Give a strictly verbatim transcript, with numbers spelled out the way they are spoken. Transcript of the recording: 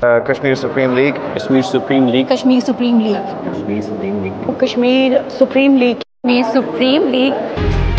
Kashmir Supreme League. Kashmir Supreme League. Kashmir Supreme League. Kashmir Supreme League. Kashmir Supreme League. Kashmir Supreme League.